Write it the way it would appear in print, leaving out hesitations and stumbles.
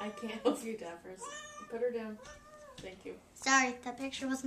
I can't help you, Daffers. Put her down. Thank you. Sorry, that picture wasn't